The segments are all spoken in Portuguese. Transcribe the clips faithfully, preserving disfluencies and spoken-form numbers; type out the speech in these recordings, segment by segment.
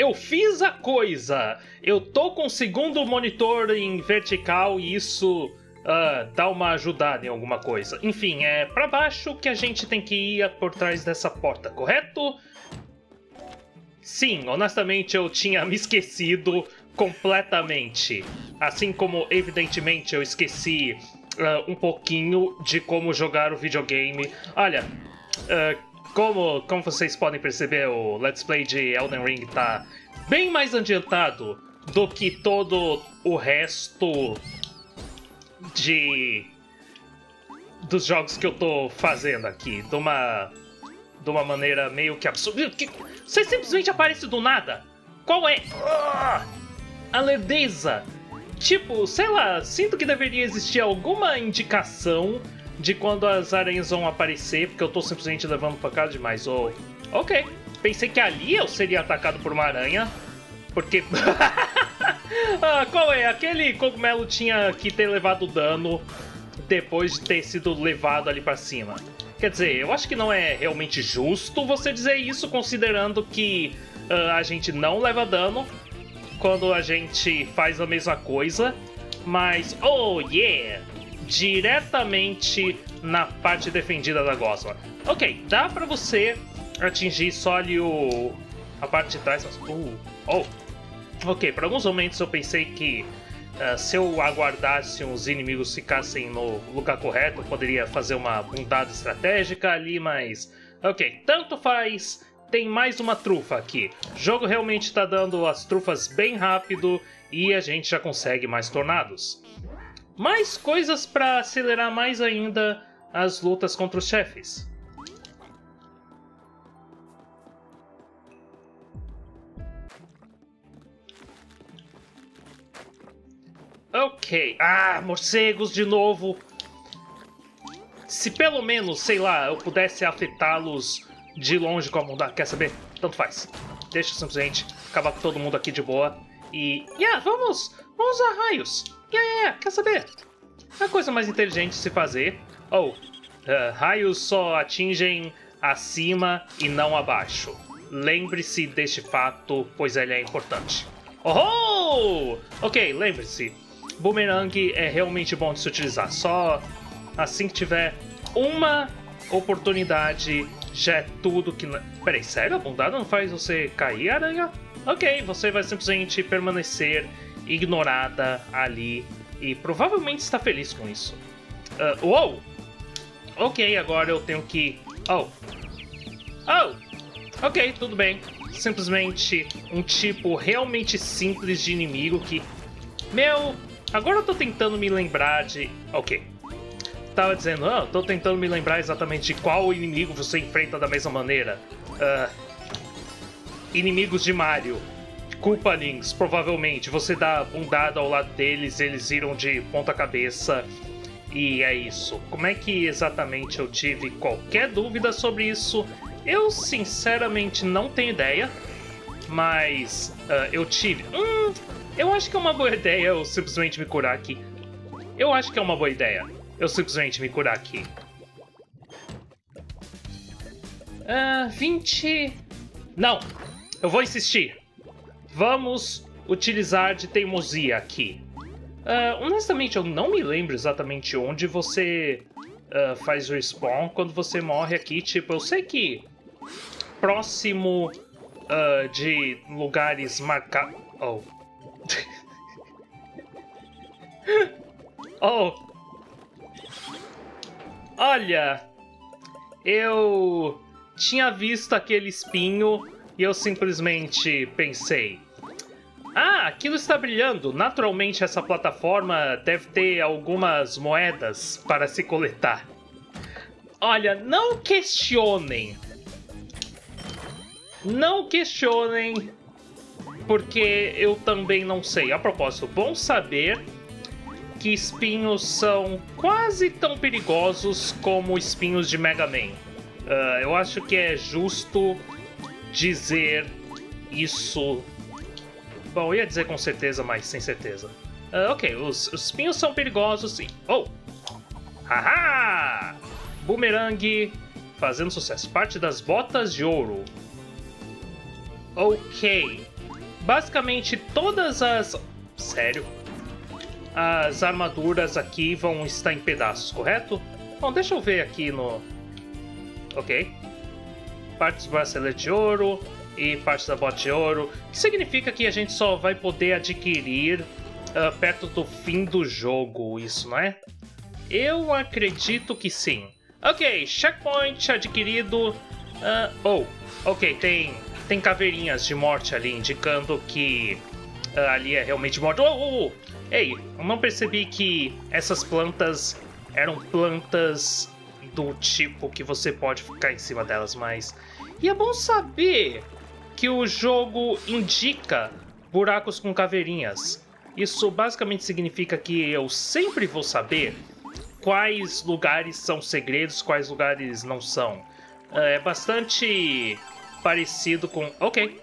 eu fiz a coisa! Eu tô com o segundo monitor em vertical e isso uh, dá uma ajudada em alguma coisa. Enfim, é pra baixo que a gente tem que ir por trás dessa porta, correto? Sim, honestamente eu tinha me esquecido completamente. Assim como, evidentemente, eu esqueci uh, um pouquinho de como jogar o videogame. Olha, uh, como, como vocês podem perceber, o Let's Play de Elden Ring tá bem mais adiantado do que todo o resto de dos jogos que eu tô fazendo aqui. De uma, de uma maneira meio que absurda. Você simplesmente aparece do nada. Qual é uh, a lerdeza? Tipo, sei lá, sinto que deveria existir alguma indicação de quando as aranhas vão aparecer, porque eu tô simplesmente levando pancada demais. Oh, ok, pensei que ali eu seria atacado por uma aranha, porque... ah, qual é? Aquele cogumelo tinha que ter levado dano depois de ter sido levado ali pra cima. Quer dizer, eu acho que não é realmente justo você dizer isso, considerando que uh, a gente não leva dano quando a gente faz a mesma coisa, mas, oh yeah, diretamente na parte defendida da gosma. Ok, dá pra você atingir só ali o, a parte de trás, mas, uh, oh, ok, por alguns momentos eu pensei que uh, se eu aguardasse os inimigos ficassem no lugar correto, eu poderia fazer uma bundada estratégica ali, mas, ok, tanto faz. Tem mais uma trufa aqui. O jogo realmente está dando as trufas bem rápido e a gente já consegue mais tornados. Mais coisas para acelerar mais ainda as lutas contra os chefes. Ok. Ah, morcegos de novo. Se pelo menos, sei lá, eu pudesse afetá-los de longe com a mão. Quer saber? Tanto faz. Deixa eu simplesmente acabar com todo mundo aqui de boa. E... yeah, vamos! Vamos usar raios! Yeah, yeah, yeah. Quer saber? É a coisa mais inteligente de se fazer. Oh, uh, raios só atingem acima e não abaixo. Lembre-se deste fato, pois ele é importante. Oh! Ok, lembre-se. Boomerang é realmente bom de se utilizar. Só assim que tiver uma oportunidade... já é tudo que... Peraí, sério? A bundada não faz você cair, aranha? Ok, você vai simplesmente permanecer ignorada ali e provavelmente está feliz com isso. Uh, uou! Ok, agora eu tenho que... Oh! Oh! Ok, tudo bem. Simplesmente um tipo realmente simples de inimigo que... Meu... Agora eu tô tentando me lembrar de... Ok. Tava dizendo, ah, tô tentando me lembrar exatamente de qual inimigo você enfrenta da mesma maneira. Uh, inimigos de Mario. Koopalings, provavelmente. Você dá a bundada ao lado deles, eles viram de ponta cabeça. E é isso. Como é que exatamente eu tive qualquer dúvida sobre isso? Eu sinceramente não tenho ideia. Mas uh, eu tive... Hum, eu acho que é uma boa ideia eu simplesmente me curar aqui. Eu acho que é uma boa ideia. Eu simplesmente me curar aqui. Uh, vinte... Não, eu vou insistir. Vamos utilizar de teimosia aqui. Uh, honestamente, eu não me lembro exatamente onde você uh, faz o respawn quando você morre aqui. Tipo, eu sei que próximo uh, de lugares marcados... Oh. Oh. Olha, eu tinha visto aquele espinho e eu simplesmente pensei... Ah, aquilo está brilhando. Naturalmente essa plataforma deve ter algumas moedas para se coletar. Olha, não questionem. Não questionem, porque eu também não sei. A propósito, bom saber que espinhos são quase tão perigosos como espinhos de Mega Man. Uh, eu acho que é justo dizer isso... Bom, eu ia dizer com certeza, mas sem certeza. Uh, ok, os, os espinhos são perigosos, sim. Oh! Haha! Boomerang fazendo sucesso. Parte das botas de ouro. Ok. basicamente todas as... Sério? As armaduras aqui vão estar em pedaços, correto? Bom, deixa eu ver aqui no... Ok. Partes do bracelete de ouro e partes da bota de ouro. Que significa que a gente só vai poder adquirir uh, perto do fim do jogo, isso, não é? Eu acredito que sim. Ok, checkpoint adquirido. Uh, oh, ok, tem, tem caveirinhas de morte ali, indicando que uh, ali é realmente morte. Oh, oh, oh, ei, eu não percebi que essas plantas eram plantas do tipo que você pode ficar em cima delas, mas... E é bom saber que o jogo indica buracos com caveirinhas. Isso basicamente significa que eu sempre vou saber quais lugares são segredos, quais lugares não são. É bastante parecido com... Ok.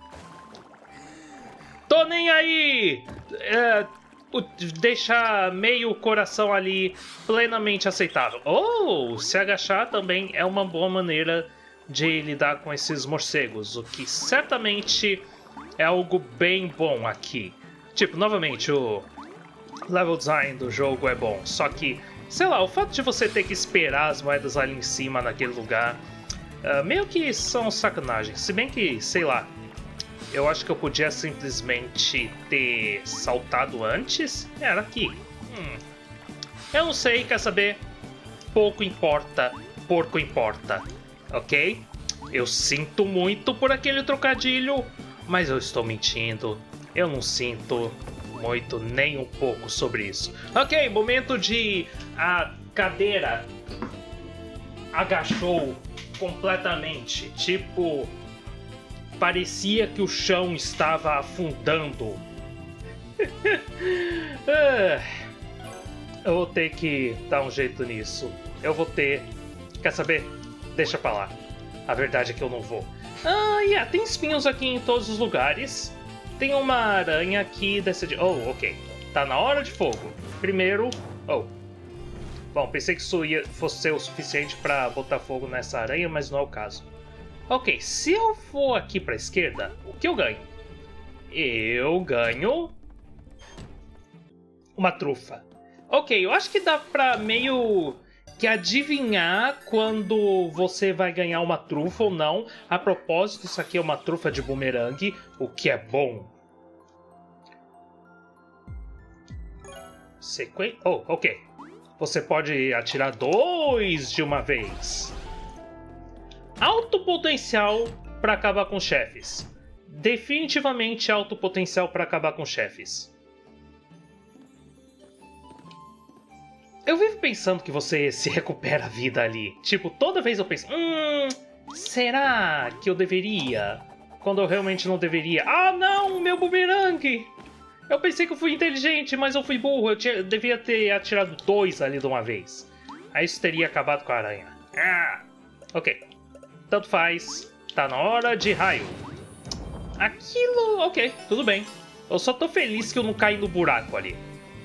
Tô nem aí! É, deixar meio coração ali plenamente aceitável. Oh, se agachar também é uma boa maneira de lidar com esses morcegos, o que certamente é algo bem bom aqui. Tipo, novamente, o level design do jogo é bom, só que, sei lá, o fato de você ter que esperar as moedas ali em cima naquele lugar, uh, meio que são sacanagem. Se bem que, sei lá, eu acho que eu podia simplesmente ter saltado antes. Era aqui. Hum. Eu não sei, quer saber? Pouco importa, porco importa. Ok? Eu sinto muito por aquele trocadilho, mas eu estou mentindo. Eu não sinto muito nem um pouco sobre isso. Ok, momento de... A cadeira agachou completamente. Tipo... Parecia que o chão estava afundando. Eu vou ter que dar um jeito nisso. Eu vou ter... Quer saber? Deixa pra lá. A verdade é que eu não vou. Ah, yeah, tem espinhos aqui em todos os lugares. Tem uma aranha aqui dessa... De... Oh, ok. Tá na hora de fogo. Primeiro... Oh. Bom, pensei que isso ia, fosse ser o suficiente pra botar fogo nessa aranha, mas não é o caso. Ok, se eu for aqui pra esquerda, o que eu ganho? Eu ganho... uma trufa. Ok, eu acho que dá pra meio que adivinhar quando você vai ganhar uma trufa ou não. A propósito, isso aqui é uma trufa de bumerangue, o que é bom. Sequen... Oh, ok. Você pode atirar dois de uma vez. Alto potencial para acabar com chefes. Definitivamente alto potencial para acabar com chefes. Eu vivo pensando que você se recupera a vida ali. Tipo, toda vez eu penso... Hum... Será que eu deveria? Quando eu realmente não deveria. Ah, não! Meu bumerangue! Eu pensei que eu fui inteligente, mas eu fui burro. Eu, tinha, eu devia ter atirado dois ali de uma vez. Aí isso teria acabado com a aranha. Ah! Ok. Tanto faz. Tá na hora de raio. Aquilo... Ok, tudo bem. Eu só tô feliz que eu não caí no buraco ali.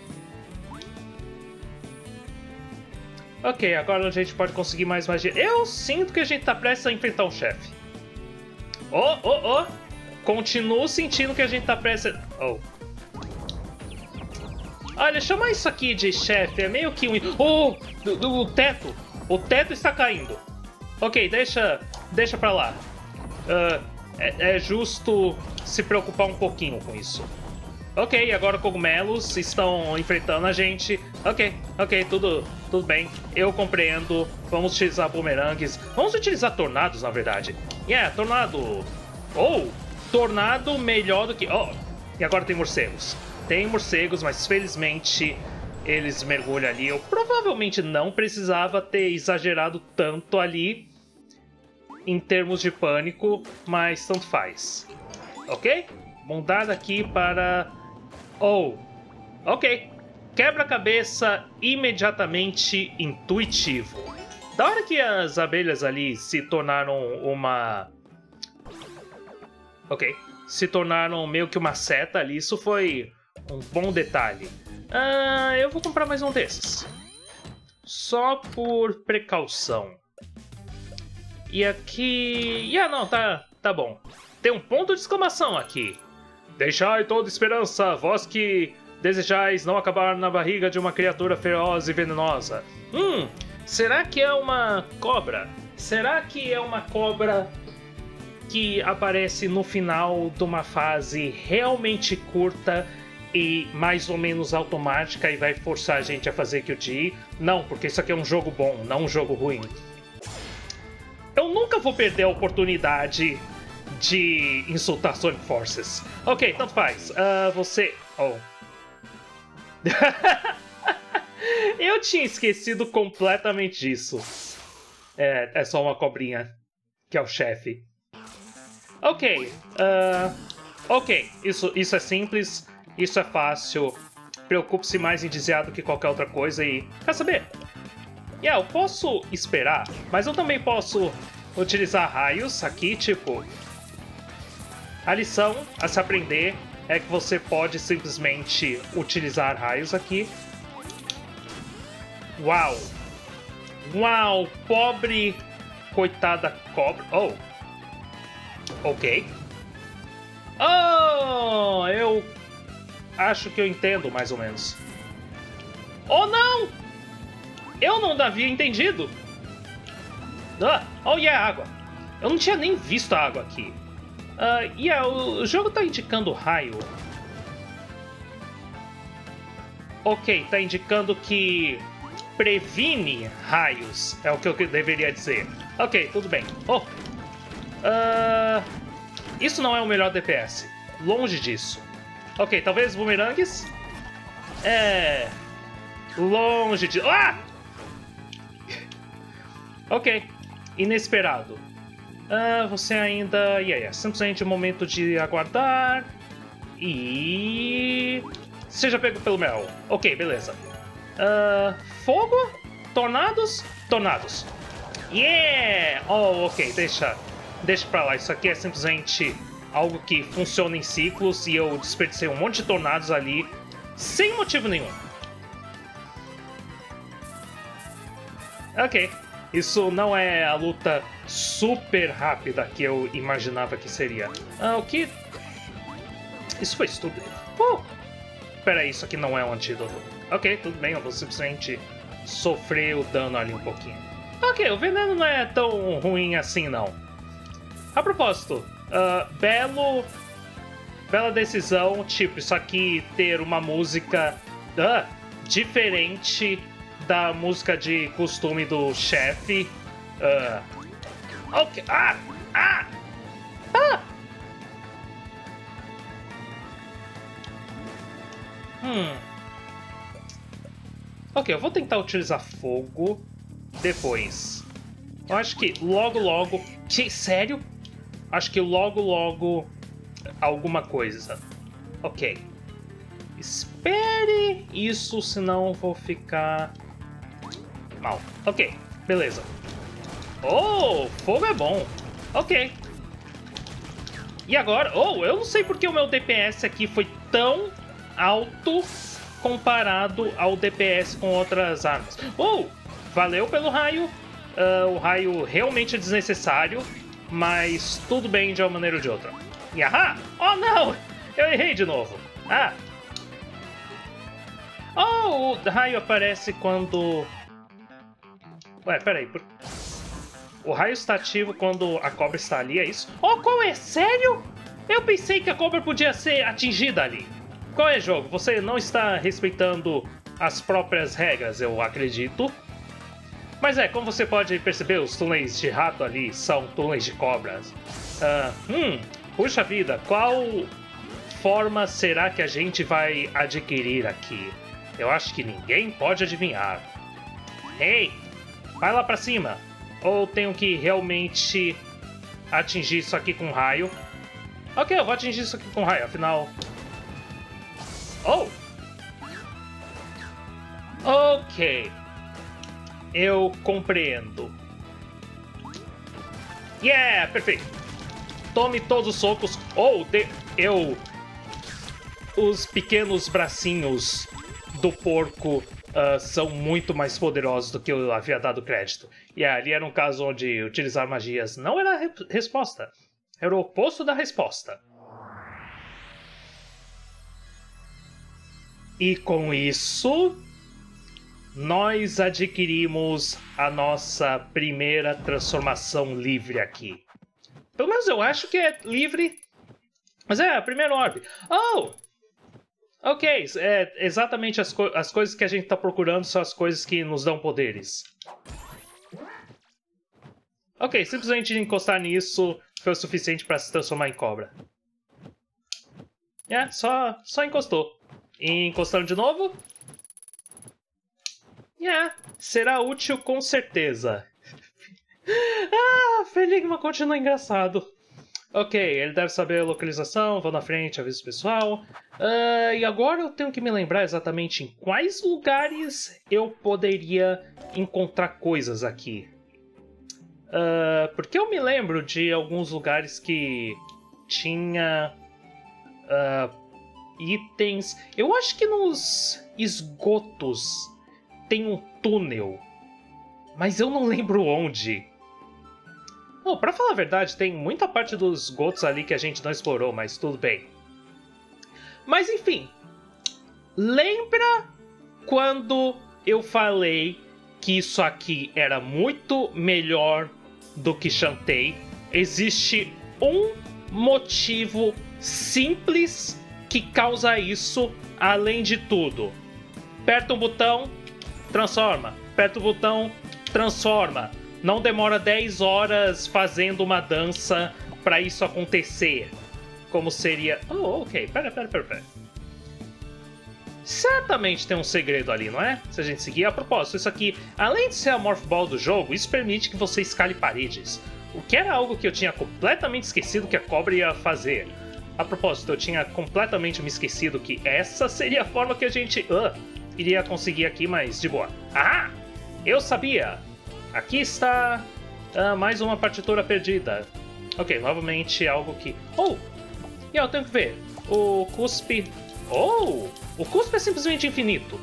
Ok, agora a gente pode conseguir mais magia. Eu sinto que a gente tá prestes a enfrentar um chefe. Oh, oh, oh. Continuo sentindo que a gente tá prestes a... Oh. Olha, chamar isso aqui de chefe é meio que um... Oh, do, do, o teto. O teto está caindo. Ok, deixa, deixa pra lá. Uh, é, é justo se preocupar um pouquinho com isso. Ok, agora cogumelos estão enfrentando a gente. Ok, ok, tudo, tudo bem. Eu compreendo. Vamos utilizar bumerangues. Vamos utilizar tornados, na verdade. Yeah, tornado. Oh, tornado melhor do que... Oh, e agora tem morcegos. Tem morcegos, mas felizmente eles mergulham ali. Eu provavelmente não precisava ter exagerado tanto ali em termos de pânico, mas tanto faz. Ok? Mudar aqui para... Oh, ok. Quebra-cabeça imediatamente intuitivo. Da hora que as abelhas ali se tornaram uma... Ok. Se tornaram meio que uma seta ali, isso foi um bom detalhe. Ah, eu vou comprar mais um desses. Só por precaução. E aqui... Ah, não, tá, tá bom. Tem um ponto de exclamação aqui. Deixai toda esperança, vós que desejais não acabar na barriga de uma criatura feroz e venenosa. Hum, será que é uma cobra? Será que é uma cobra que aparece no final de uma fase realmente curta e mais ou menos automática e vai forçar a gente a fazer Q T? Não, porque isso aqui é um jogo bom, não um jogo ruim. Eu nunca vou perder a oportunidade de insultar Sonic Forces. Ok, tanto faz. Uh, você... Oh. Eu tinha esquecido completamente disso. É, é só uma cobrinha, que é o chefe. Ok. Uh, ok, isso, isso é simples, isso é fácil. Preocupe-se mais em desviar do que qualquer outra coisa e... Quer saber? Yeah, eu posso esperar, mas eu também posso utilizar raios aqui, tipo... A lição a se aprender é que você pode simplesmente utilizar raios aqui. Uau! Uau! Pobre, coitada cobra. Oh! Ok. Oh! Eu acho que eu entendo, mais ou menos. Oh, não! Eu não havia entendido. Ah, oh, e yeah, a água. Eu não tinha nem visto a água aqui. Uh, e yeah, o jogo tá indicando raio. Ok, tá indicando que previne raios. É o que eu deveria dizer. Ok, tudo bem. Oh, uh, isso não é o melhor D P S. Longe disso. Ok, talvez bumerangues? É... Longe de... Ah! Ok, inesperado. Uh, você ainda... Yeah, yeah. Simplesmente o momento de aguardar. E... Seja pego pelo mel. Ok, beleza. Uh, fogo? Tornados? Tornados. Yeah! Oh, ok, deixa... Deixa pra lá. Isso aqui é simplesmente algo que funciona em ciclos. E eu desperdicei um monte de tornados ali sem motivo nenhum. Ok. Isso não é a luta super rápida que eu imaginava que seria. Ah, o que... Isso foi estúpido. Uh! Pera aí, isso aqui não é um antídoto. Ok, tudo bem, eu vou simplesmente sofrer o dano ali um pouquinho. Ok, o veneno não é tão ruim assim, não. A propósito, uh, belo... Bela decisão, tipo, isso aqui ter uma música uh, diferente da música de costume do chefe. Uh, ok. Ah! Ah! Ah! Hum. Ok, eu vou tentar utilizar fogo depois. Eu acho que logo logo... Que, sério? Acho que logo logo alguma coisa. Ok. Espere isso, senão eu vou ficar... mal. Ok, beleza. Oh, fogo é bom. Ok. E agora... Oh, eu não sei porque o meu D P S aqui foi tão alto comparado ao D P S com outras armas. Oh, valeu pelo raio. Uh, o raio realmente é desnecessário, mas tudo bem de uma maneira ou de outra. E ahá! Oh, não! Eu errei de novo. Ah! Oh, o raio aparece quando... Ué, peraí. Por... O raio está ativo quando a cobra está ali, é isso? Oh, qual é? Sério? Eu pensei que a cobra podia ser atingida ali. Qual é, jogo? Você não está respeitando as próprias regras, eu acredito. Mas é, como você pode perceber, os túneis de rato ali são túneis de cobras. Uh, hum, puxa vida, qual forma será que a gente vai adquirir aqui? Eu acho que ninguém pode adivinhar. Ei, vai lá pra cima. Ou tenho que realmente atingir isso aqui com raio? Ok, eu vou atingir isso aqui com raio, afinal... Oh! Ok. Eu compreendo. Yeah, perfeito. Tome todos os socos. Oh, de... eu... Os pequenos bracinhos do porco uh, são muito mais poderosos do que eu havia dado crédito. E yeah, ali era um caso onde utilizar magias não era a re resposta. Era o oposto da resposta. E com isso, nós adquirimos a nossa primeira transformação livre aqui. Pelo menos eu acho que é livre. Mas é, a primeira orbe. Oh! Ok, é exatamente as, co as coisas que a gente tá procurando são as coisas que nos dão poderes. Ok, simplesmente encostar nisso foi o suficiente para se transformar em cobra. É, só, só encostou. E encostando de novo. É, será útil com certeza. Ah, Feligma continua engraçado. Ok, ele deve saber a localização, vou na frente, aviso pessoal. Uh, e agora eu tenho que me lembrar exatamente em quais lugares eu poderia encontrar coisas aqui. Uh, porque eu me lembro de alguns lugares que tinha uh, itens. Eu acho que nos esgotos tem um túnel, mas eu não lembro onde. Bom, pra falar a verdade, tem muita parte dos esgotos ali que a gente não explorou, mas tudo bem. Mas enfim, lembra quando eu falei que isso aqui era muito melhor do que Shantae? Existe um motivo simples que causa isso, além de tudo. Aperta um botão, transforma. Aperta o botão, transforma. Não demora dez horas fazendo uma dança pra isso acontecer. Como seria... Oh, ok. Pera, pera, pera, pera. Certamente tem um segredo ali, não é? Se a gente seguir. A propósito, isso aqui, além de ser a Morph Ball do jogo, isso permite que você escale paredes. O que era algo que eu tinha completamente esquecido que a cobra ia fazer. A propósito, eu tinha completamente me esquecido que essa seria a forma que a gente uh, iria conseguir aqui, mas de boa. Ah! Eu sabia! Aqui está uh, mais uma partitura perdida. Ok, novamente algo que... Oh! E eu tenho que ver. O cuspe... Oh! O cuspe é simplesmente infinito.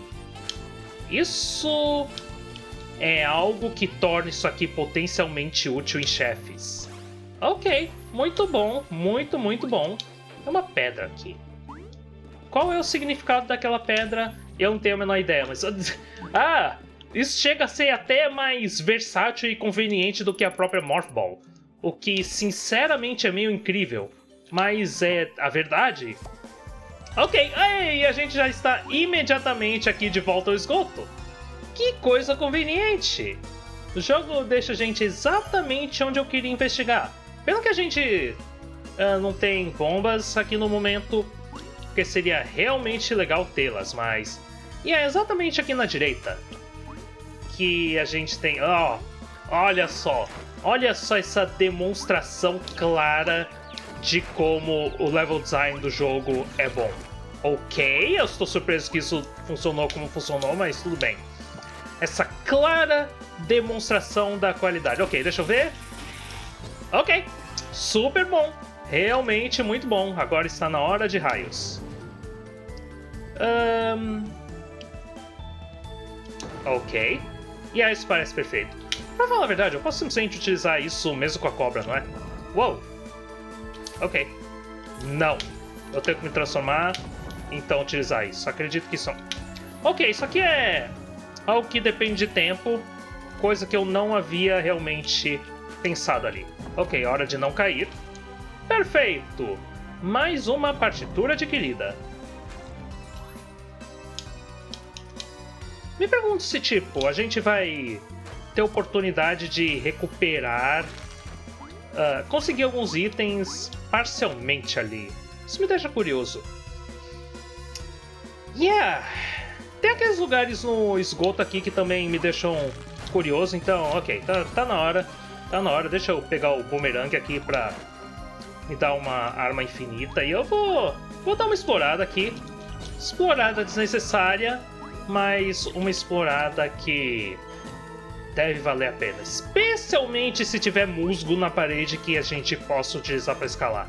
Isso é algo que torna isso aqui potencialmente útil em chefes. Ok, muito bom, muito, muito bom. Tem uma pedra aqui. Qual é o significado daquela pedra? Eu não tenho a menor ideia, mas... Ah! Isso chega a ser até mais versátil e conveniente do que a própria Morph Ball. O que, sinceramente, é meio incrível. Mas é a verdade. Ok, e a gente já está imediatamente aqui de volta ao esgoto. Que coisa conveniente. O jogo deixa a gente exatamente onde eu queria investigar. Pena que a gente uh, não tem bombas aqui no momento, porque seria realmente legal tê-las, mas... E é exatamente aqui na direita que a gente tem... Oh, olha só, olha só essa demonstração clara de como o level design do jogo é bom. Ok, eu estou surpreso que isso funcionou como funcionou, mas tudo bem. Essa clara demonstração da qualidade. Ok, deixa eu ver. Ok, super bom. Realmente muito bom. Agora está na hora de raios. Um... Ok. E aí isso parece perfeito. Pra falar a verdade, eu posso simplesmente utilizar isso mesmo com a cobra, não é? Uou! Ok. Não. Eu tenho que me transformar, então utilizar isso. Acredito que isso... Ok, isso aqui é algo que depende de tempo, coisa que eu não havia realmente pensado ali. Ok, hora de não cair. Perfeito! Mais uma partitura adquirida. Me pergunto se, tipo, a gente vai ter oportunidade de recuperar, uh, conseguir alguns itens parcialmente ali. Isso me deixa curioso. Yeah! Tem aqueles lugares no esgoto aqui que também me deixam curioso, então, ok, tá, tá na hora. Tá na hora, deixa eu pegar o boomerang aqui pra me dar uma arma infinita e eu vou, vou dar uma explorada aqui. Explorada desnecessária, mas uma explorada que deve valer a pena. Especialmente se tiver musgo na parede que a gente possa utilizar para escalar.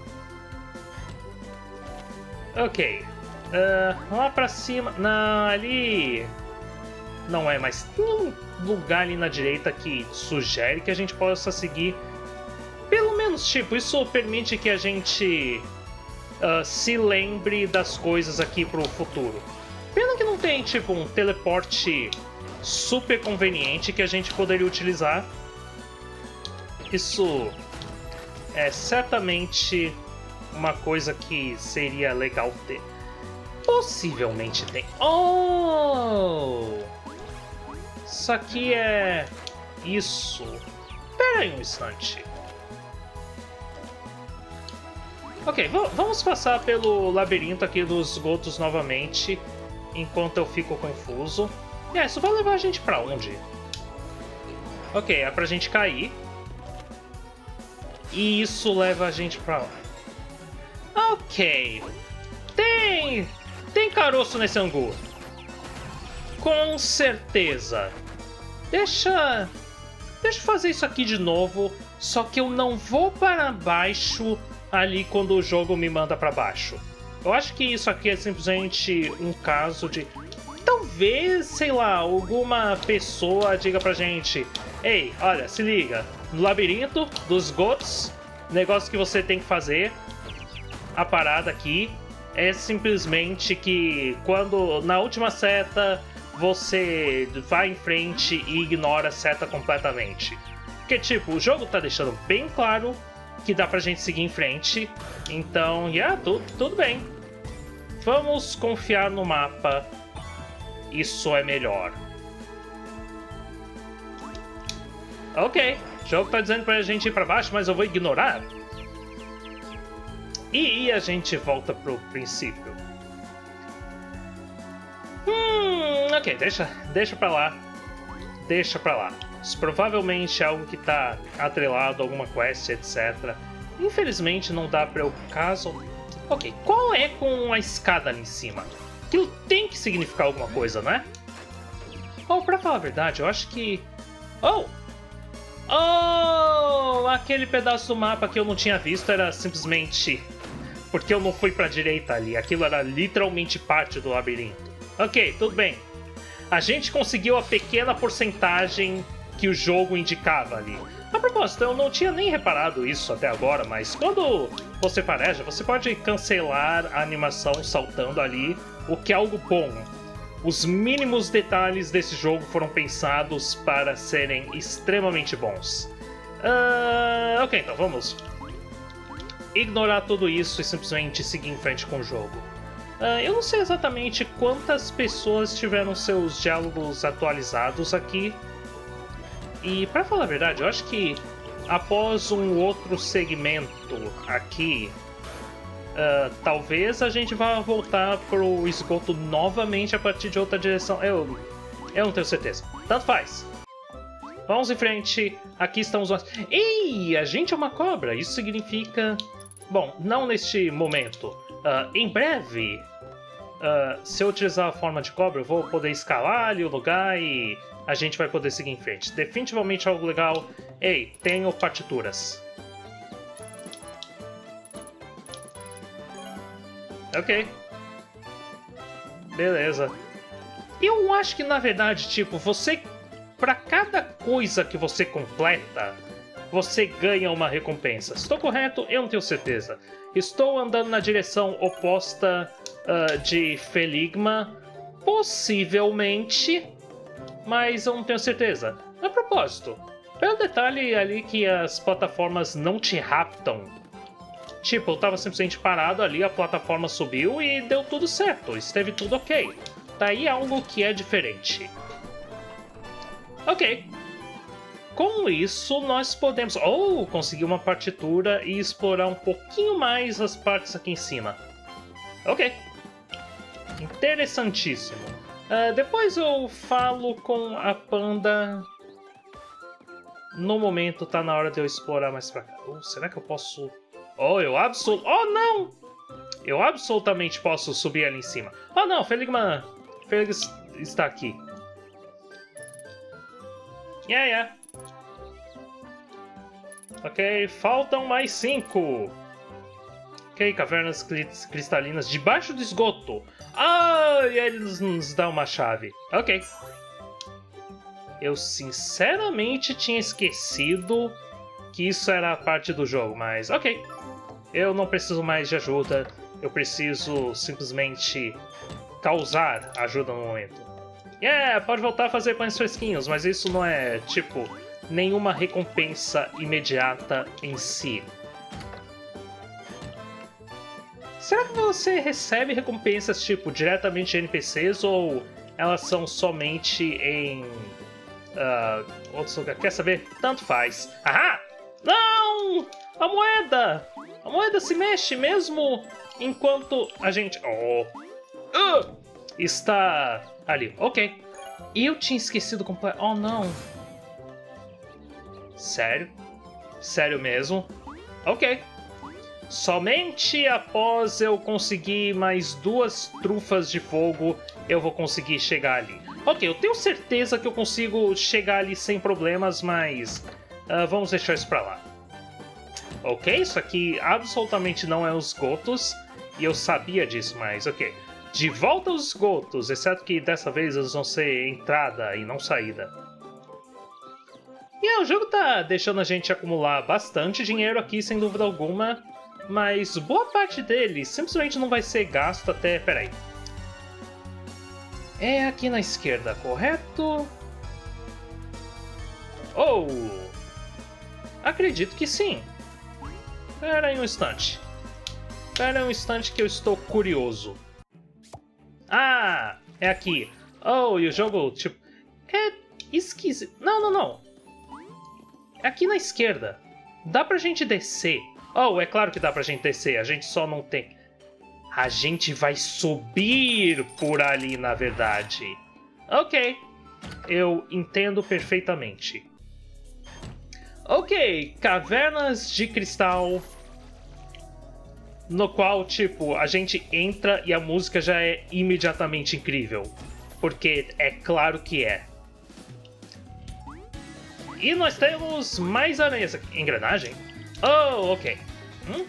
Ok. Uh, lá pra cima... Não, ali... Não é, mas tem um lugar ali na direita que sugere que a gente possa seguir. Pelo menos, tipo, isso permite que a gente uh, se lembre das coisas aqui pro futuro. Pena que não tem, tipo, um teleporte super conveniente que a gente poderia utilizar. Isso é certamente uma coisa que seria legal ter. Possivelmente tem. Oh! Isso aqui é... isso. Pera aí um instante. Ok, vamos passar pelo labirinto aqui dos esgotos novamente, enquanto eu fico confuso. E é, isso vai levar a gente pra onde? Ok, é pra gente cair. E isso leva a gente pra lá. Ok. Tem... tem caroço nesse angu. Com certeza. Deixa... Deixa eu fazer isso aqui de novo. Só que eu não vou para baixo ali quando o jogo me manda para baixo. Eu acho que isso aqui é simplesmente um caso de... talvez, sei lá, alguma pessoa diga pra gente: ei, olha, se liga, no labirinto dos esgotos, negócio que você tem que fazer, a parada aqui é simplesmente que quando na última seta você vai em frente e ignora a seta completamente. Porque, tipo, o jogo tá deixando bem claro que dá pra gente seguir em frente, então, yeah, tu, tudo bem. Vamos confiar no mapa. Isso é melhor. Ok, o jogo tá dizendo pra gente ir pra baixo, mas eu vou ignorar. E a gente volta pro princípio. Hum, ok, deixa, deixa pra lá. Deixa pra lá. Isso provavelmente é algo que tá atrelado a alguma quest, etcétera. Infelizmente não dá pra eu caso... Ok, qual é com a escada ali em cima? Aquilo tem que significar alguma coisa, né? Oh, pra falar a verdade, eu acho que... Oh! Oh! Aquele pedaço do mapa que eu não tinha visto era simplesmente... porque eu não fui pra direita ali. Aquilo era literalmente parte do labirinto. Ok, tudo bem. A gente conseguiu a pequena porcentagem que o jogo indicava ali. A propósito, eu não tinha nem reparado isso até agora, mas quando você fareja, você pode cancelar a animação saltando ali, o que é algo bom. Os mínimos detalhes desse jogo foram pensados para serem extremamente bons. Uh, ok, então vamos ignorar tudo isso e simplesmente seguir em frente com o jogo. Uh, eu não sei exatamente quantas pessoas tiveram seus diálogos atualizados aqui. E, pra falar a verdade, eu acho que após um outro segmento aqui, uh, talvez a gente vá voltar pro esgoto novamente a partir de outra direção. Eu, eu não tenho certeza. Tanto faz. Vamos em frente. Aqui estão os... Ei, a gente é uma cobra. Isso significa... Bom, não neste momento. Uh, em breve, uh, se eu utilizar a forma de cobra, eu vou poder escalar ali o lugar e a gente vai poder seguir em frente. Definitivamente algo legal. Ei, tenho partituras. Ok. Beleza. Eu acho que, na verdade, tipo, você... Pra cada coisa que você completa, você ganha uma recompensa. Estou correto? Eu não tenho certeza. Estou andando na direção oposta uh, de Feligma, possivelmente, mas eu não tenho certeza. A propósito, pelo detalhe ali que as plataformas não te raptam. Tipo, eu tava simplesmente parado ali, a plataforma subiu e deu tudo certo, esteve tudo ok. Daí algo que é diferente. Ok. Com isso, nós podemos... Oh, conseguir uma partitura e explorar um pouquinho mais as partes aqui em cima. Ok. Interessantíssimo. Uh, depois eu falo com a Panda. No momento, tá na hora de eu explorar mais pra cá. Oh, será que eu posso... Oh, eu absol... Oh, não! Eu absolutamente posso subir ali em cima. Oh, não, Feligma... Felix está aqui. Yeah, yeah. Ok, faltam mais cinco. Ok, cavernas cristalinas debaixo do esgoto. Ah, e aí eles nos dão uma chave. Ok. Eu sinceramente tinha esquecido que isso era parte do jogo, mas ok. Eu não preciso mais de ajuda. Eu preciso simplesmente causar ajuda no momento. É, pode voltar a fazer pães fresquinhos, mas isso não é, tipo, nenhuma recompensa imediata em si. Será que você recebe recompensas, tipo, diretamente de N P Cs ou elas são somente em uh, outros lugares? Quer saber? Tanto faz. Ahá! Não! A moeda! A moeda se mexe mesmo enquanto a gente... Oh! Uh, está ali. Ok. Eu tinha esquecido completo. Oh, não. Sério? Sério mesmo? Ok. Somente após eu conseguir mais duas trufas de fogo, eu vou conseguir chegar ali. Ok, eu tenho certeza que eu consigo chegar ali sem problemas, mas uh, vamos deixar isso pra lá. Ok, isso aqui absolutamente não é os esgotos, e eu sabia disso, mas ok. De volta aos esgotos, exceto que dessa vez eles vão ser entrada e não saída. E é, o jogo tá deixando a gente acumular bastante dinheiro aqui, sem dúvida alguma. Mas boa parte dele simplesmente não vai ser gasto até... Peraí. É aqui na esquerda, correto? Oh! Acredito que sim. Pera aí um instante. Pera aí um instante que eu estou curioso. Ah! É aqui. Oh, e o jogo, tipo... É esquisito. Não, não, não. É aqui na esquerda. Dá pra gente descer. Oh, é claro que dá pra gente descer, a gente só não tem... A gente vai subir por ali, na verdade. Ok, eu entendo perfeitamente. Ok, cavernas de cristal... No qual, tipo, a gente entra e a música já é imediatamente incrível. Porque é claro que é. E nós temos mais aranhas aqui. Engrenagem? Oh, ok. Hum?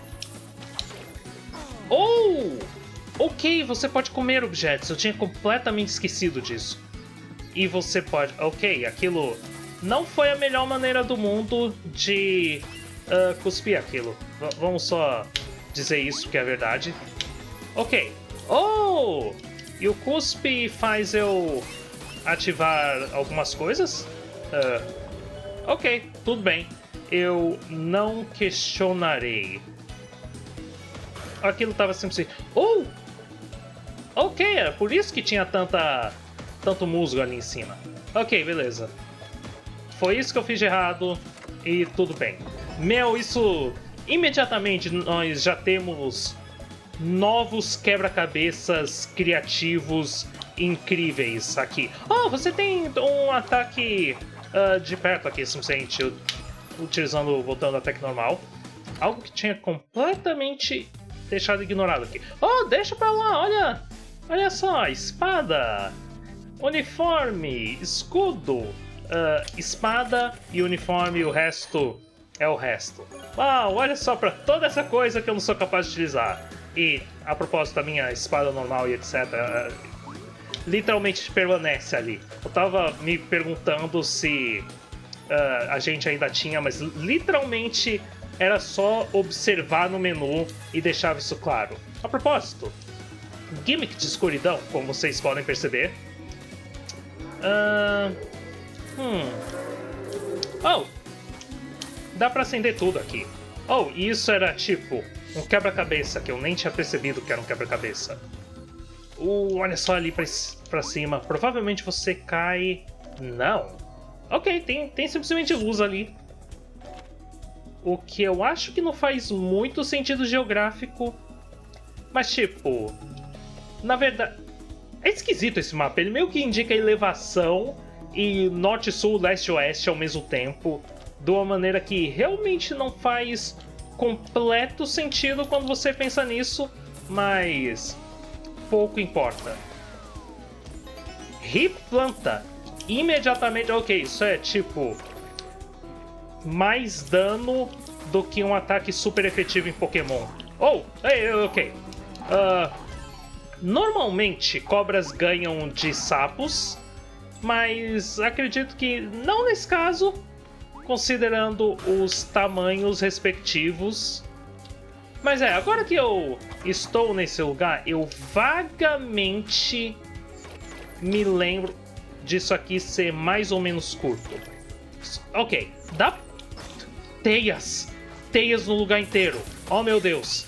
Oh! Ok, você pode comer objetos. Eu tinha completamente esquecido disso. E você pode... Ok, aquilo não foi a melhor maneira do mundo de uh, cuspir aquilo. V vamos só dizer isso, que é verdade. Ok. Oh! E o cuspe faz eu ativar algumas coisas? Uh, ok, tudo bem. Eu não questionarei. Aquilo tava simplesmente... Oh! Ok, era por isso que tinha tanta... tanto musgo ali em cima. Ok, beleza. Foi isso que eu fiz de errado e tudo bem. Meu, isso... Imediatamente nós já temos novos quebra-cabeças criativos incríveis aqui. Oh, você tem um ataque uh, de perto aqui, simplesmente utilizando, voltando ao ataque normal. Algo que tinha completamente deixado ignorado aqui. Oh, deixa pra lá, olha! Olha só, espada, uniforme, escudo, uh, espada e uniforme, o resto é o resto. Uau, olha só pra toda essa coisa que eu não sou capaz de utilizar. E, a propósito da minha espada normal e etcétera, uh, literalmente permanece ali. Eu tava me perguntando se uh, a gente ainda tinha, mas literalmente era só observar no menu e deixava isso claro. A propósito, gimmick de escuridão, como vocês podem perceber. Uh, hum. Oh! Dá pra acender tudo aqui. Oh, e isso era tipo um quebra-cabeça que eu nem tinha percebido que era um quebra-cabeça. Uh, olha só ali pra, pra cima. Provavelmente você cai... Não. Ok, tem, tem simplesmente luz ali. O que eu acho que não faz muito sentido geográfico. Mas tipo... Na verdade... É esquisito esse mapa. Ele meio que indica elevação e norte, sul, leste e oeste ao mesmo tempo. De uma maneira que realmente não faz completo sentido quando você pensa nisso. Mas... pouco importa. Replanta. Imediatamente... Ok, isso é tipo... mais dano do que um ataque super efetivo em Pokémon. Oh! Hey, ok. Uh, normalmente, cobras ganham de sapos. Mas acredito que não nesse caso, considerando os tamanhos respectivos. Mas é, agora que eu estou nesse lugar, eu vagamente me lembro disso aqui ser mais ou menos curto. Ok, dá... Teias! Teias no lugar inteiro. Oh, meu Deus.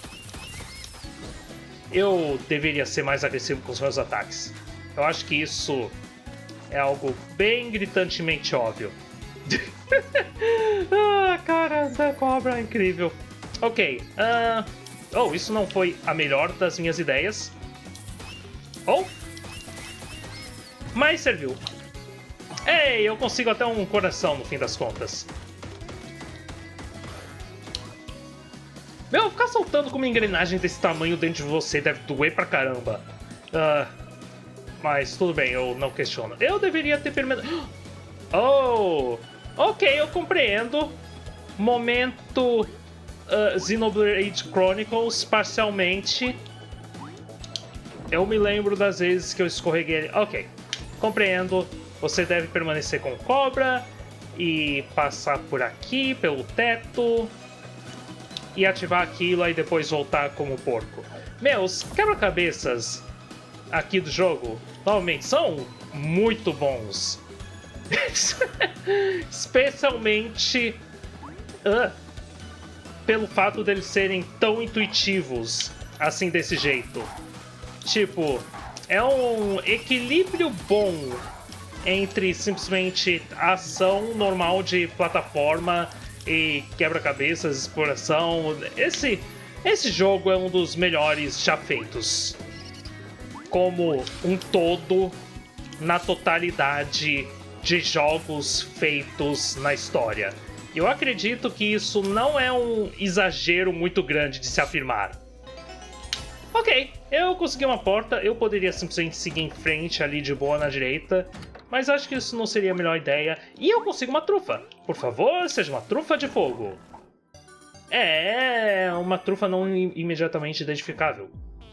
Eu deveria ser mais agressivo com os meus ataques. Eu acho que isso é algo bem gritantemente óbvio. Ah, cara, essa cobra é incrível. Ok, uh... oh, isso não foi a melhor das minhas ideias. Oh! Mas serviu. Ei, eu consigo até um coração no fim das contas. Meu, ficar soltando com uma engrenagem desse tamanho dentro de você deve doer pra caramba. Uh, mas tudo bem, eu não questiono. Eu deveria ter permanecido... Oh! Ok, eu compreendo. Momento uh, Xenoblade Chronicles, parcialmente. Eu me lembro das vezes que eu escorreguei... Ok, compreendo. Você deve permanecer com cobra e passar por aqui, pelo teto... e ativar aquilo e depois voltar como porco. Meus quebra-cabeças aqui do jogo, novamente, são muito bons. Especialmente uh, pelo fato deles serem tão intuitivos, assim, desse jeito. Tipo, é um equilíbrio bom entre simplesmente a ação normal de plataforma e quebra-cabeças, exploração. Esse, esse jogo é um dos melhores já feitos. Como um todo, na totalidade de jogos feitos na história. Eu acredito que isso não é um exagero muito grande de se afirmar. Ok, eu consegui uma porta, eu poderia simplesmente seguir em frente ali de boa na direita, mas acho que isso não seria a melhor ideia. E eu consigo uma trufa. Por favor, seja uma trufa de fogo. É, uma trufa não imediatamente identificável.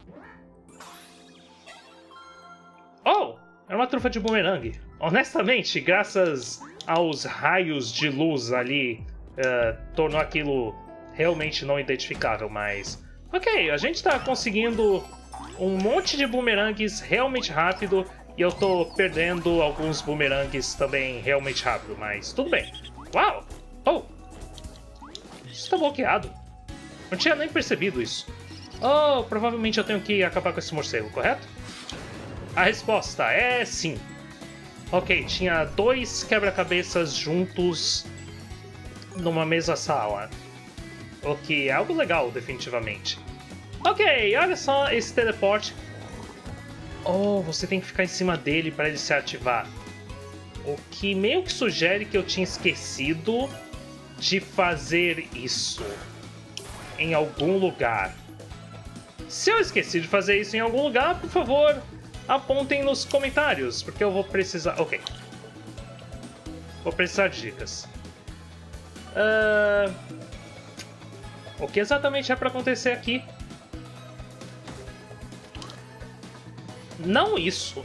Oh, era uma trufa de bumerangue. Honestamente, graças aos raios de luz ali, uh, tornou aquilo realmente não identificável, mas... Ok, a gente tá conseguindo um monte de bumerangues realmente rápido e eu tô perdendo alguns bumerangues também realmente rápido, mas tudo bem. Uau! Oh! Isso tá bloqueado. Não tinha nem percebido isso. Oh, provavelmente eu tenho que acabar com esse morcego, correto? A resposta é sim. Ok, tinha dois quebra-cabeças juntos numa mesma sala. O que é algo legal, definitivamente. Ok, olha só esse teleporte. Oh, você tem que ficar em cima dele para ele se ativar. O que meio que sugere que eu tinha esquecido de fazer isso em algum lugar. Se eu esqueci de fazer isso em algum lugar, por favor, apontem nos comentários, porque eu vou precisar... Ok. Vou precisar de dicas. Uh... O que exatamente é para acontecer aqui? Não isso.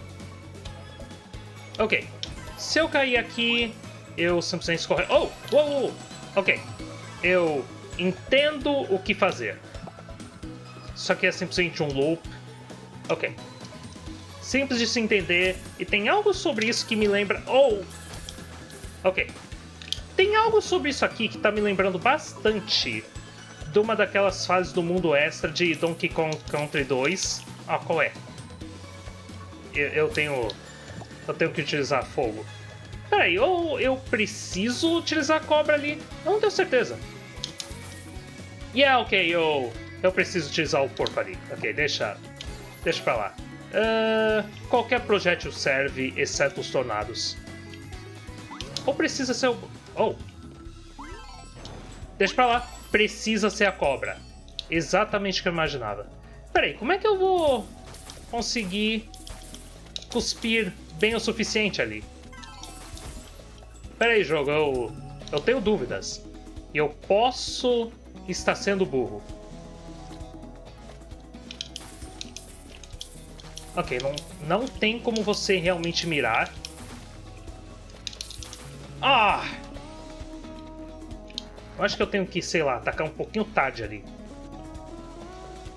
Ok. Se eu cair aqui, eu simplesmente escorrer... Oh! Uou, uou. Ok. Eu entendo o que fazer. Isso aqui é simplesmente um loop. Ok. Simples de se entender. E tem algo sobre isso que me lembra... Oh! Ok. Tem algo sobre isso aqui que tá me lembrando bastante de uma daquelas fases do mundo extra de Donkey Kong Country dois. Ah, qual é? Eu, eu tenho... Eu tenho que utilizar fogo. Peraí, ou eu preciso utilizar a cobra ali? Eu não tenho certeza. Yeah, ok, eu... Eu preciso utilizar o porco ali. Ok, deixa... Deixa pra lá. Uh, qualquer projétil serve, exceto os tornados. Ou precisa ser o... Oh. Deixa pra lá. Precisa ser a cobra. Exatamente o que eu imaginava. Peraí, como é que eu vou conseguir cuspir bem o suficiente ali? Peraí, jogo, eu, eu tenho dúvidas. E eu posso estar sendo burro. Ok, não, não tem como você realmente mirar. Ah! Eu acho que eu tenho que, sei lá, atacar um pouquinho tarde ali.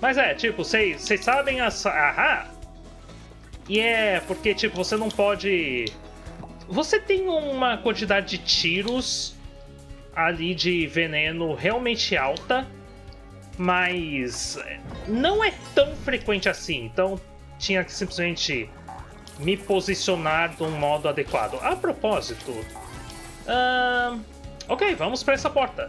Mas é, tipo, vocês sabem as... Ahá! E é porque, tipo, você não pode... Você tem uma quantidade de tiros ali de veneno realmente alta, mas não é tão frequente assim. Então tinha que simplesmente me posicionar de um modo adequado. A propósito... Uh, ok, vamos para essa porta.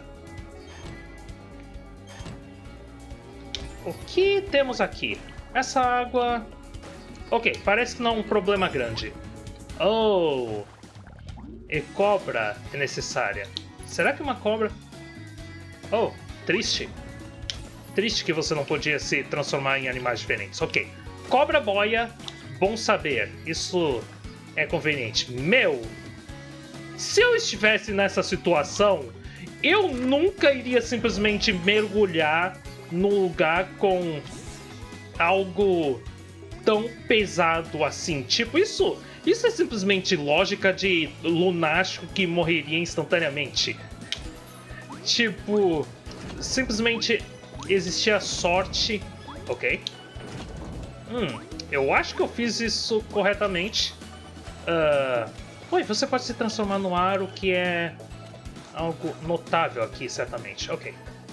O que temos aqui? Essa água... Ok, parece que não é um problema grande. Oh! E cobra é necessária. Será que uma cobra... Oh, triste. Triste que você não podia se transformar em animais diferentes. Ok. Cobra boia, bom saber. Isso é conveniente. Meu! Se eu estivesse nessa situação, eu nunca iria simplesmente mergulhar num lugar com algo tão pesado assim. Tipo, isso, isso é simplesmente lógica de lunático que morreria instantaneamente. Tipo, simplesmente existia sorte. Ok. Hum, eu acho que eu fiz isso corretamente. Uh, oi, você pode se transformar no ar, o que é algo notável aqui, certamente. Ok.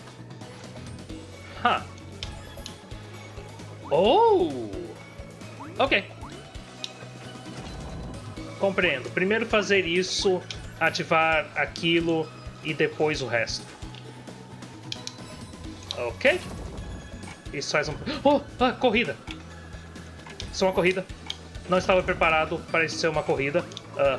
Huh. Oh! Ok. Compreendo. Primeiro fazer isso, ativar aquilo e depois o resto. Ok. Isso faz um... Oh! Ah, corrida! Isso é uma corrida. Não estava preparado para isso ser uma corrida. Uh...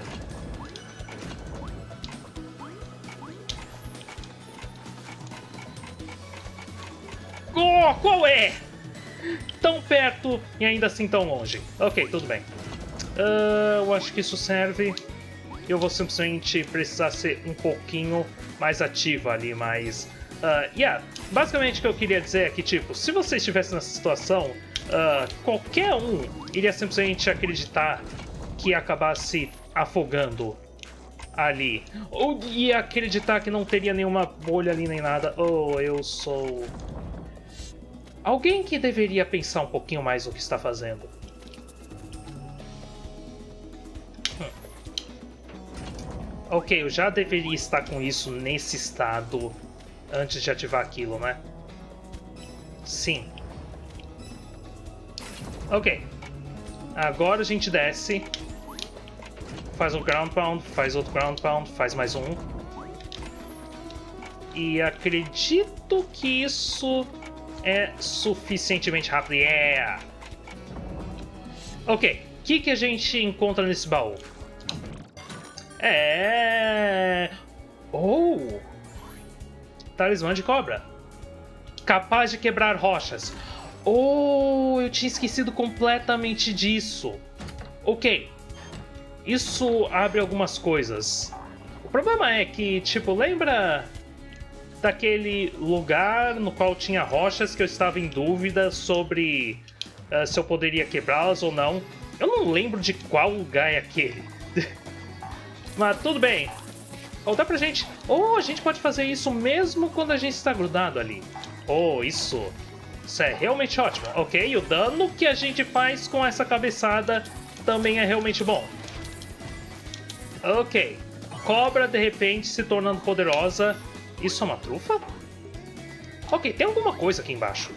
Oh, qual é? Tão perto e ainda assim tão longe. Ok, tudo bem. Uh, eu acho que isso serve. Eu vou simplesmente precisar ser um pouquinho mais ativo ali, mas... Uh, yeah, basicamente o que eu queria dizer é que, tipo, se você estivesse nessa situação, uh, qualquer um iria simplesmente acreditar que ia acabar se afogando ali. Ou ia acreditar que não teria nenhuma bolha ali nem nada. Oh, eu sou... alguém que deveria pensar um pouquinho mais no que está fazendo. Hum. Ok, eu já deveria estar com isso nesse estado antes de ativar aquilo, né? Sim. Ok. Agora a gente desce. Faz um ground pound, faz outro ground pound, faz mais um. E acredito que isso... é suficientemente rápido. Yeah! Ok, o que, que a gente encontra nesse baú? É... Oh! Talismã de cobra. Capaz de quebrar rochas. Oh, eu tinha esquecido completamente disso. Ok. Isso abre algumas coisas. O problema é que, tipo, lembra... daquele lugar no qual tinha rochas que eu estava em dúvida sobre uh, se eu poderia quebrá-las ou não. Eu não lembro de qual lugar é aquele. Mas tudo bem. Ou dá pra gente... Ou a gente pode fazer isso mesmo quando a gente está grudado ali. Oh, isso... Isso é realmente ótimo. Ok, e o dano que a gente faz com essa cabeçada também é realmente bom. Ok. Cobra, de repente, se tornando poderosa... Isso é uma trufa? Ok, tem alguma coisa aqui embaixo.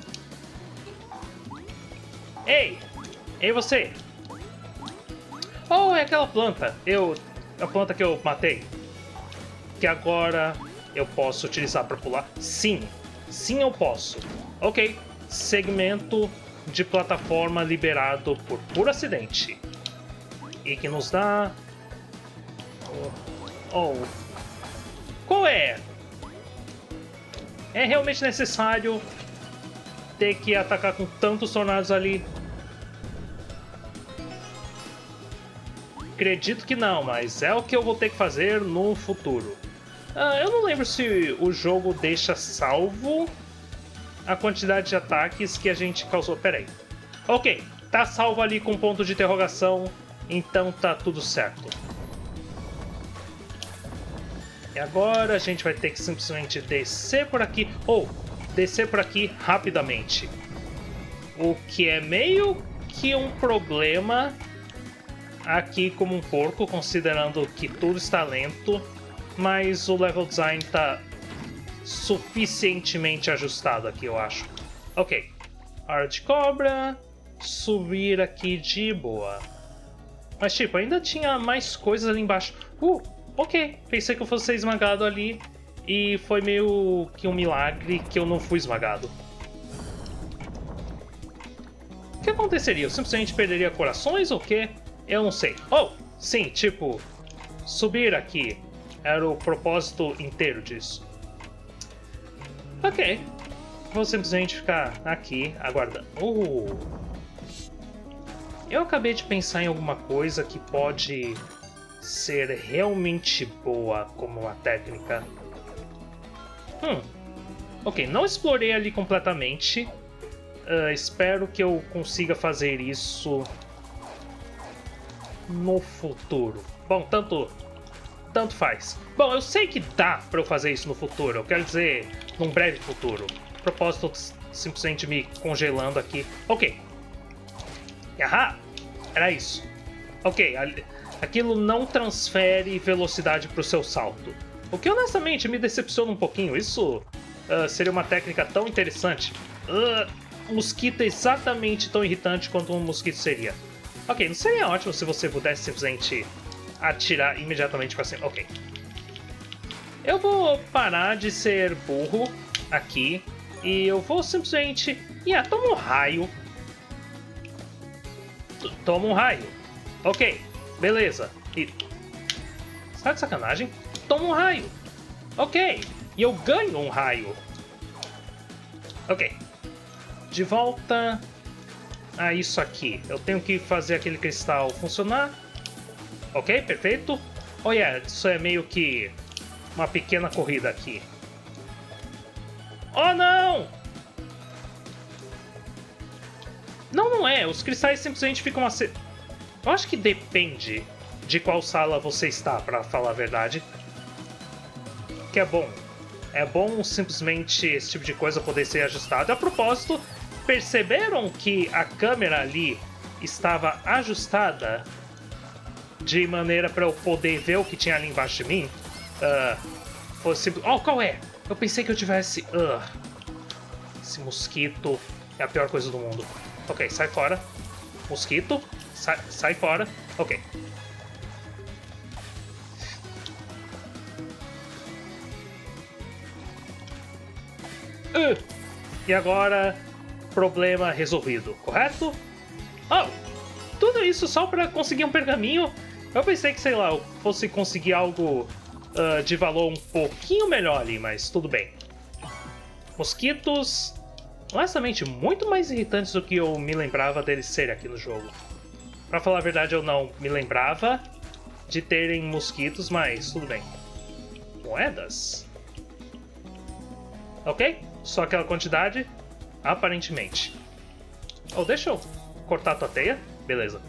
Ei! Ei, você! Oh, é aquela planta. Eu... A planta que eu matei. Que agora eu posso utilizar para pular? Sim. Sim, eu posso. Ok. Segmento de plataforma liberado por puro acidente. E que nos dá... Oh... Qual é? É realmente necessário ter que atacar com tantos tornados ali? Acredito que não, mas é o que eu vou ter que fazer no futuro. Ah, eu não lembro se o jogo deixa salvo a quantidade de ataques que a gente causou. Pera aí. Ok, tá salvo ali com ponto de interrogação, então tá tudo certo. E agora a gente vai ter que simplesmente descer por aqui. Oh, descer por aqui rapidamente. O que é meio que um problema aqui como um porco, considerando que tudo está lento, mas o level design está suficientemente ajustado aqui, eu acho. Ok, hora de cobra, subir aqui de boa. Mas tipo, ainda tinha mais coisas ali embaixo. Uh, ok, pensei que eu fosse ser esmagado ali e foi meio que um milagre que eu não fui esmagado. O que aconteceria? Eu simplesmente perderia corações ou o quê? Eu não sei. Oh, sim, tipo, subir aqui era o propósito inteiro disso. Ok, vou simplesmente ficar aqui aguardando. Uh. Eu acabei de pensar em alguma coisa que pode ser realmente boa como uma técnica. Hum, ok, não explorei ali completamente. Uh, espero que eu consiga fazer isso no futuro. Bom, tanto, tanto faz. Bom, eu sei que dá pra eu fazer isso no futuro. Eu quero dizer, num breve futuro. A propósito, simplesmente me congelando aqui. Ok. Ahá! Era isso. Ok, aquilo não transfere velocidade pro seu salto. O que honestamente me decepciona um pouquinho. Isso uh, seria uma técnica tão interessante. Uh, mosquito é exatamente tão irritante quanto um mosquito seria. Ok, não seria ótimo se você pudesse simplesmente atirar imediatamente pra cima. Ok. Eu vou parar de ser burro aqui e eu vou simplesmente... Yeah, toma um raio. T toma um raio. Ok, beleza. E... Você tá de sacanagem? Toma um raio. Ok, e eu ganho um raio. Ok. De volta a isso aqui. Eu tenho que fazer aquele cristal funcionar. Ok, perfeito. Oh yeah, isso é meio que uma pequena corrida aqui. Oh não! Não, não é. Os cristais simplesmente ficam assim. Eu acho que depende de qual sala você está, pra falar a verdade. Que é bom. É bom simplesmente esse tipo de coisa poder ser ajustado. A propósito, perceberam que a câmera ali estava ajustada de maneira para eu poder ver o que tinha ali embaixo de mim? Uh, fosse... Oh, qual é? Eu pensei que eu tivesse... Uh, esse mosquito é a pior coisa do mundo. Ok, sai fora. Mosquito, sai, sai fora. Ok. Uh, e agora... Problema resolvido, correto? Oh, tudo isso só para conseguir um pergaminho? Eu pensei que, sei lá, eu fosse conseguir algo uh, de valor um pouquinho melhor ali, mas tudo bem. Mosquitos, honestamente, muito mais irritantes do que eu me lembrava deles serem aqui no jogo. Pra falar a verdade, eu não me lembrava de terem mosquitos, mas tudo bem. Moedas? Ok, só aquela quantidade... Aparentemente. Oh, deixa eu cortar a tua teia. Beleza.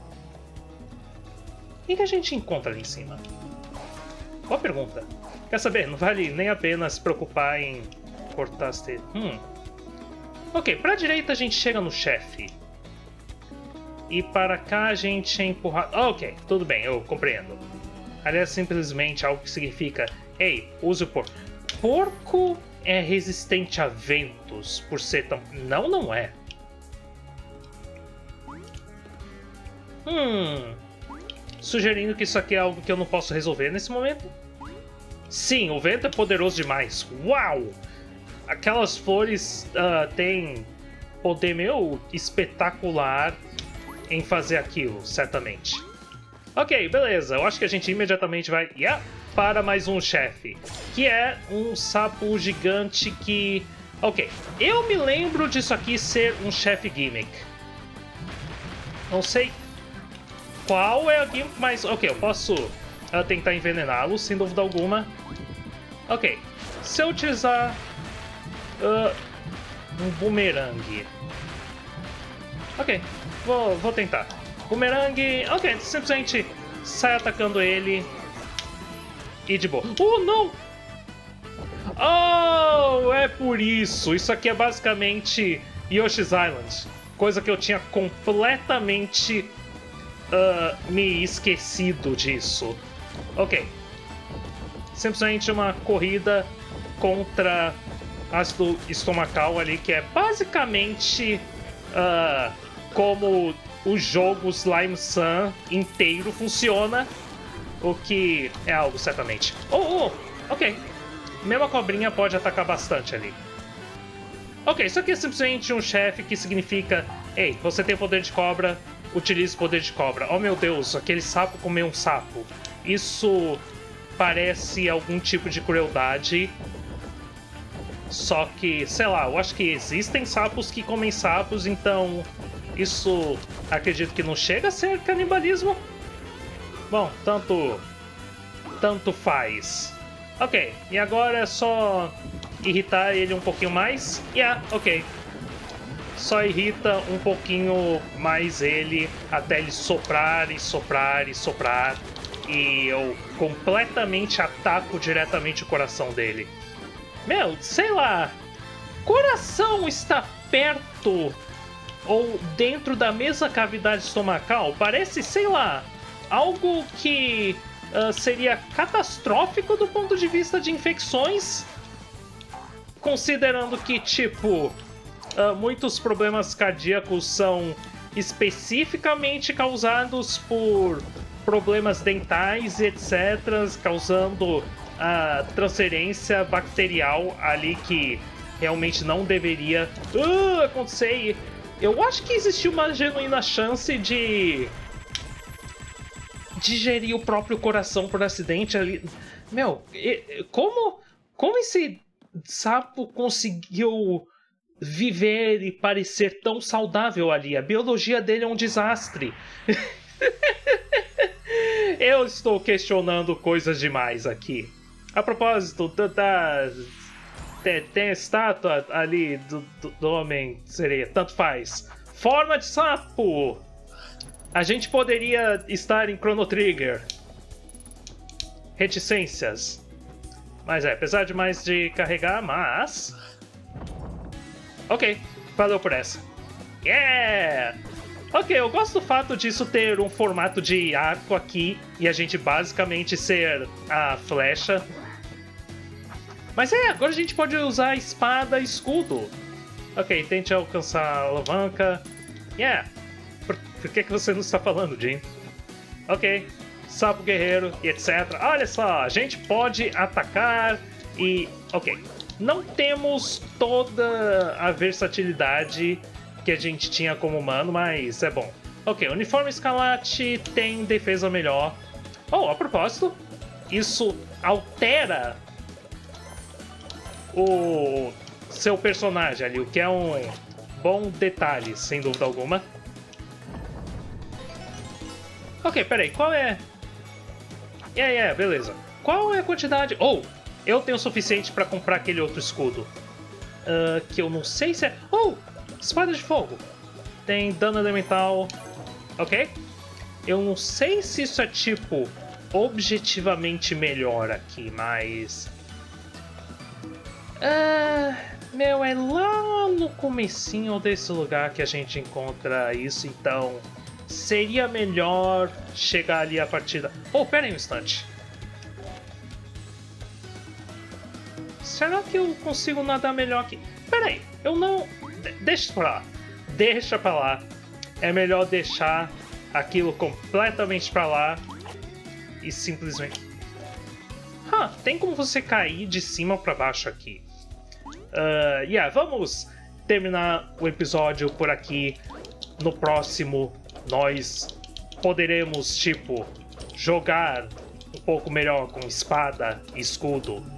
O que, que a gente encontra ali em cima? Boa pergunta. Quer saber? Não vale nem a pena se preocupar em cortar as teias. Hum. Ok, pra direita a gente chega no chefe. E para cá a gente é empurrado... Oh, ok, tudo bem, eu compreendo. Aliás, simplesmente algo que significa... Ei, use o porco. Porco... é resistente a ventos por ser tão... Não, não é. Hum... Sugerindo que isso aqui é algo que eu não posso resolver nesse momento? Sim, o vento é poderoso demais. Uau! Aquelas flores uh, têm poder meio espetacular em fazer aquilo, certamente. Ok, beleza. Eu acho que a gente imediatamente vai... Yeah! Para mais um chefe, que é um sapo gigante que... Ok, eu me lembro disso aqui ser um chefe gimmick. Não sei qual é a gimmick, mas... Ok, eu posso uh, tentar envenená-lo, sem dúvida alguma. Ok, se eu utilizar uh, um bumerangue... Ok, vou, vou tentar. Bumerangue... Ok, simplesmente sai atacando ele... E de boa. Oh, não! Oh, é por isso. Isso aqui é basicamente Yoshi's Island. Coisa que eu tinha completamente uh, me esquecido disso. Ok. Simplesmente uma corrida contra ácido estomacal ali, que é basicamente uh, como o jogo Slime Sun inteiro funciona. O que é algo, certamente. Oh, oh, ok. Mesmo a cobrinha pode atacar bastante ali. Ok, isso aqui é simplesmente um chefe que significa... Ei, você tem poder de cobra, utilize o poder de cobra. Oh meu Deus, aquele sapo comeu um sapo. Isso parece algum tipo de crueldade. Só que, sei lá, eu acho que existem sapos que comem sapos, então... Isso, acredito que não chega a ser canibalismo. Bom, tanto... Tanto faz. Ok, e agora é só irritar ele um pouquinho mais. Yeah, ok. Só irrita um pouquinho mais ele até ele soprar e soprar e soprar. E eu completamente ataco diretamente o coração dele. Meu, sei lá. Coração está perto ou dentro da mesma cavidade estomacal? Parece, sei lá, algo que... Uh, seria catastrófico do ponto de vista de infecções, considerando que, tipo, uh, muitos problemas cardíacos são especificamente causados por problemas dentais e etcétera, causando a transferência bacterial ali que realmente não deveria uh, acontecer. Eu acho que existe uma genuína chance de... digerir o próprio coração por acidente ali. Meu, como, como esse sapo conseguiu viver e parecer tão saudável ali? A biologia dele é um desastre. Eu estou questionando coisas demais aqui. A propósito, da, da, tem, tem a estátua ali do, do, do homem sereia, tanto faz. Forma de sapo! A gente poderia estar em Chrono Trigger. Reticências. Mas é, apesar de mais de carregar, mas... Ok, valeu por essa. Yeah! Ok, eu gosto do fato disso ter um formato de arco aqui e a gente basicamente ser a flecha. Mas é, agora a gente pode usar espada e escudo. Ok, tente alcançar a alavanca. Yeah! Por, por que, que você não está falando, Jim? Ok, sapo guerreiro e etcétera. Olha só, a gente pode atacar e... Ok, não temos toda a versatilidade que a gente tinha como humano, mas é bom. Ok, uniforme escarlate tem defesa melhor. Oh, a propósito, isso altera o seu personagem ali, o que é um bom detalhe, sem dúvida alguma. Ok, peraí, qual é... Yeah, yeah, beleza. Qual é a quantidade... Oh, eu tenho o suficiente pra comprar aquele outro escudo. Uh, que eu não sei se é... Oh, espada de fogo. Tem dano elemental. Ok. Eu não sei se isso é, tipo, objetivamente melhor aqui, mas... Uh, meu, é lá no comecinho desse lugar que a gente encontra isso, então... Seria melhor chegar ali a partida... Oh, pera aí um instante. Será que eu consigo nadar melhor aqui? Pera aí, eu não... De deixa pra lá. Deixa pra lá. É melhor deixar aquilo completamente pra lá. E simplesmente... Ah, tem como você cair de cima pra baixo aqui. Uh, yeah, vamos terminar o episódio por aqui. No próximo... Nós poderemos, tipo, jogar um pouco melhor com espada e escudo